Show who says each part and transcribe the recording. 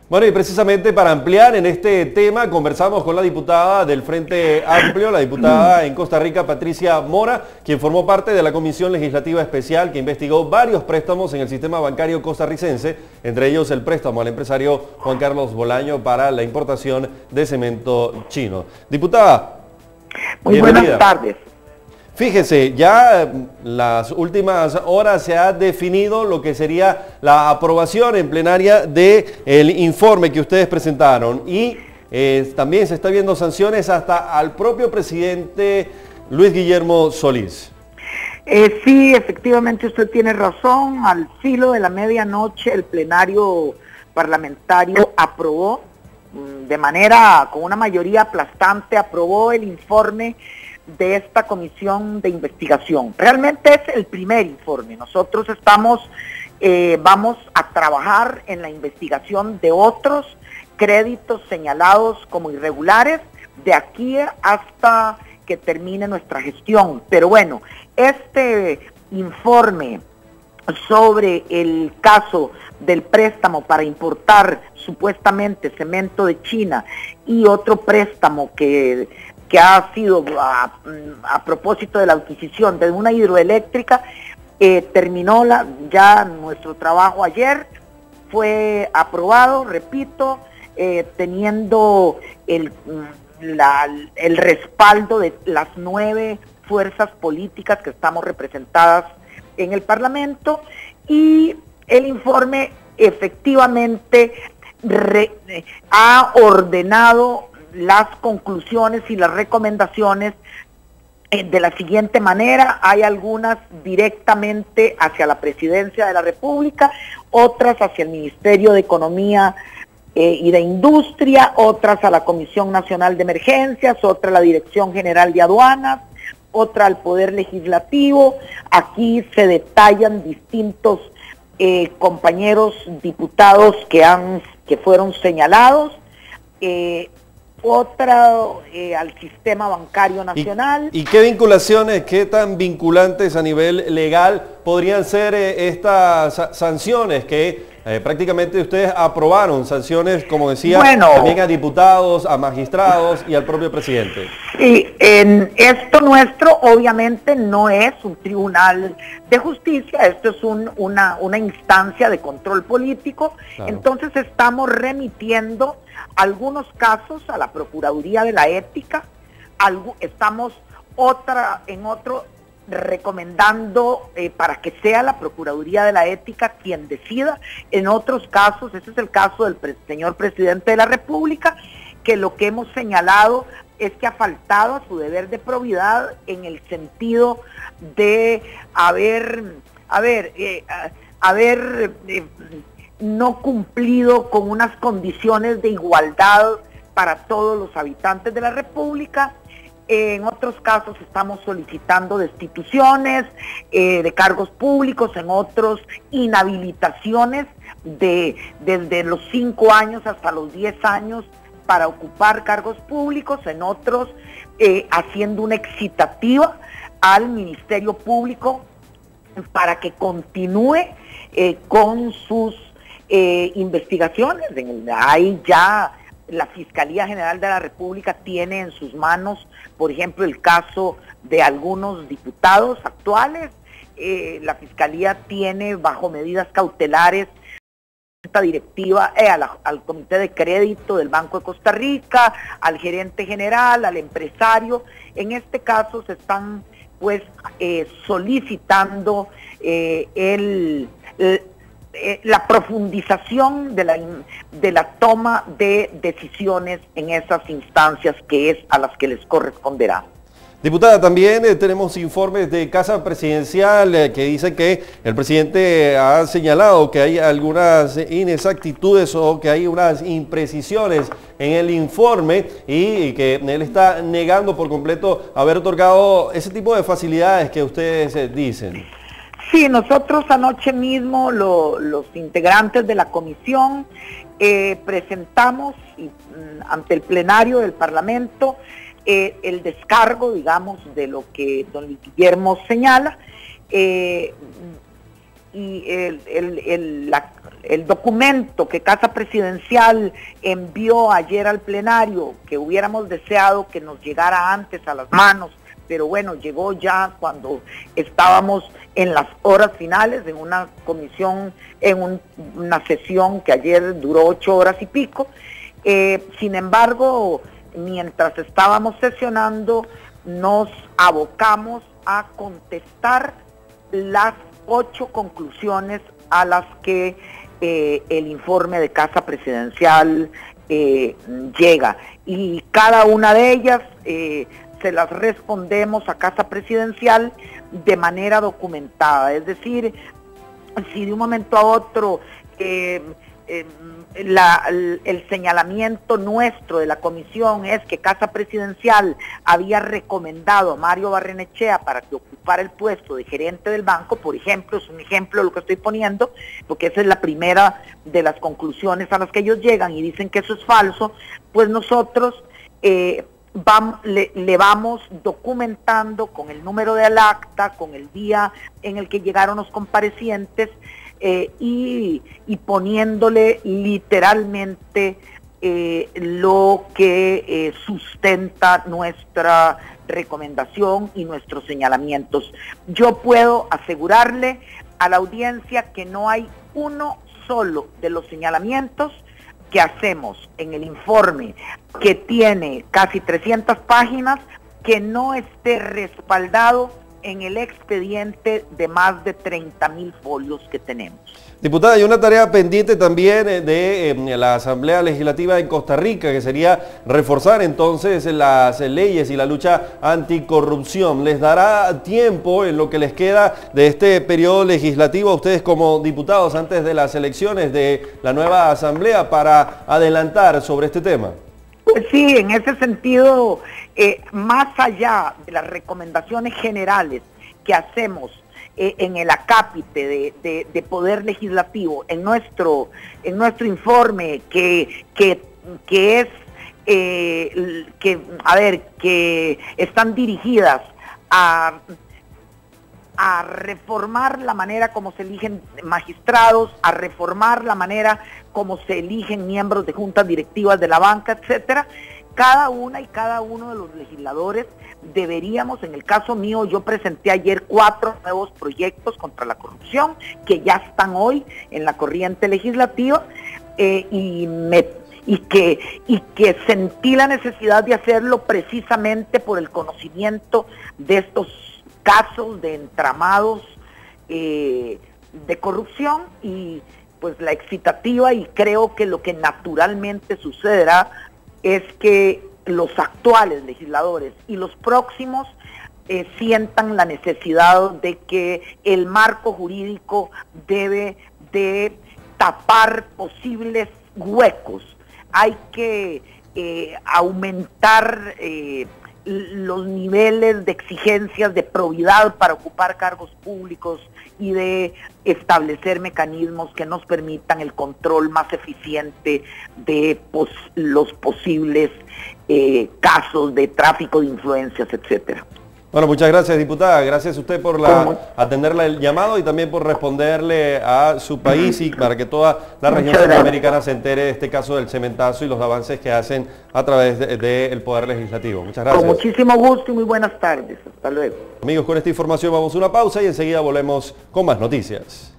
Speaker 1: Bueno, y precisamente para ampliar en este tema, conversamos con la diputada del Frente Amplio, la diputada en Costa Rica, Patricia Mora, quien formó parte de la Comisión Legislativa Especial que investigó varios préstamos en el sistema bancario costarricense, entre ellos el préstamo al empresario Juan Carlos Bolaño para la importación de cemento chino. Diputada,
Speaker 2: muy buenas tardes.
Speaker 1: Fíjese, ya las últimas horas se ha definido lo que sería la aprobación en plenaria del informe que ustedes presentaron y también se está viendo sanciones hasta al propio presidente Luis Guillermo Solís.
Speaker 2: Sí, efectivamente usted tiene razón. Al filo de la medianoche el plenario parlamentario aprobó con una mayoría aplastante, aprobó el informe de esta comisión de investigación. Realmente es el primer informe. Nosotros vamos a trabajar en la investigación de otros créditos señalados como irregulares de aquí hasta que termine nuestra gestión. Pero bueno, este informe sobre el caso del préstamo para importar supuestamente cemento de China y otro préstamo que ha sido a propósito de la adquisición de una hidroeléctrica, terminó ya nuestro trabajo ayer, fue aprobado, repito, teniendo el respaldo de las 9 fuerzas políticas que estamos representadas en el Parlamento, y el informe efectivamente ha ordenado las conclusiones y las recomendaciones de la siguiente manera. Hay algunas directamente hacia la Presidencia de la República, otras hacia el Ministerio de Economía y de Industria, otras a la Comisión Nacional de Emergencias, otra a la Dirección General de Aduanas, otra al Poder Legislativo. Aquí se detallan distintos compañeros diputados que fueron señalados, otra al sistema bancario nacional.
Speaker 1: ¿Y qué vinculaciones, qué tan vinculantes a nivel legal podrían ser estas sanciones que prácticamente ustedes aprobaron? Sanciones, como decía, también a diputados, a magistrados y al propio presidente.
Speaker 2: Sí, en esto nuestro obviamente no es un tribunal de justicia, esto es una instancia de control político. Claro. Entonces estamos remitiendo algunos casos a la Procuraduría de la Ética, estamos recomendando para que sea la Procuraduría de la Ética quien decida. En otros casos, ese es el caso del señor presidente de la República, que lo que hemos señalado es que ha faltado a su deber de probidad en el sentido de haber no cumplido con unas condiciones de igualdad para todos los habitantes de la República. En otros casos estamos solicitando destituciones de cargos públicos, en otros inhabilitaciones desde los 5 años hasta los 10 años para ocupar cargos públicos, en otros haciendo una excitativa al Ministerio Público para que continúe con sus investigaciones. Ahí ya la Fiscalía General de la República tiene en sus manos, por ejemplo, el caso de algunos diputados actuales. La Fiscalía tiene bajo medidas cautelares esta directiva al Comité de Crédito del Banco de Costa Rica, al gerente general, al empresario. En este caso se están solicitando la profundización de la toma de decisiones en esas instancias que es a las que les corresponderá.
Speaker 1: Diputada, también tenemos informes de Casa Presidencial que dicen que el presidente ha señalado que hay algunas inexactitudes o que hay unas imprecisiones en el informe y que él está negando por completo haber otorgado ese tipo de facilidades que ustedes dicen.
Speaker 2: Sí, nosotros anoche mismo, los integrantes de la comisión, presentamos ante el plenario del Parlamento el descargo, digamos, de lo que don Guillermo señala. y el documento que Casa Presidencial envió ayer al plenario, que hubiéramos deseado que nos llegara antes a las manos, pero bueno, llegó ya cuando estábamos en las horas finales, en una comisión, en una sesión que ayer duró 8 horas y pico. Sin embargo, mientras estábamos sesionando, nos abocamos a contestar las 8 conclusiones a las que el informe de Casa Presidencial llega, y cada una de ellas se las respondemos a Casa Presidencial de manera documentada. Es decir, si de un momento a otro el señalamiento nuestro de la comisión es que Casa Presidencial había recomendado a Mario Barrenechea para que ocupara el puesto de gerente del banco, por ejemplo, es un ejemplo de lo que estoy poniendo, porque esa es la primera de las conclusiones a las que ellos llegan y dicen que eso es falso, pues nosotros le vamos documentando con el número del acta, con el día en el que llegaron los comparecientes, y poniéndole literalmente lo que sustenta nuestra recomendación y nuestros señalamientos. Yo puedo asegurarle a la audiencia que no hay uno solo de los señalamientos que hacemos en el informe, que tiene casi 300 páginas, que no esté respaldado en el expediente de más de 30.000 folios que tenemos.
Speaker 1: Diputada, hay una tarea pendiente también de la Asamblea Legislativa en Costa Rica, que sería reforzar entonces las leyes y la lucha anticorrupción. ¿Les dará tiempo en lo que les queda de este periodo legislativo a ustedes como diputados antes de las elecciones de la nueva Asamblea para adelantar sobre este tema?
Speaker 2: Pues sí, en ese sentido, más allá de las recomendaciones generales que hacemos en el acápite de Poder Legislativo, en nuestro informe que están dirigidas a reformar la manera como se eligen magistrados, a reformar la manera como se eligen miembros de juntas directivas de la banca, etcétera. Cada una y cada uno de los legisladores deberíamos, en el caso mío, yo presenté ayer 4 nuevos proyectos contra la corrupción que ya están hoy en la corriente legislativa, y que sentí la necesidad de hacerlo precisamente por el conocimiento de estos casos de entramados de corrupción, y pues la excitativa, y creo que lo que naturalmente sucederá es que los actuales legisladores y los próximos sientan la necesidad de que el marco jurídico debe de tapar posibles huecos. Hay que aumentar los niveles de exigencias de probidad para ocupar cargos públicos y de establecer mecanismos que nos permitan el control más eficiente de los posibles casos de tráfico de influencias, etcétera.
Speaker 1: Bueno, muchas gracias, diputada. Gracias a usted por atenderle el llamado y también por responderle a su país y para que toda la región centroamericana se entere de este caso del cementazo y los avances que hacen a través del Poder Legislativo. Muchas gracias.
Speaker 2: Con muchísimo gusto y muy buenas tardes. Hasta luego.
Speaker 1: Amigos, con esta información vamos a una pausa y enseguida volvemos con más noticias.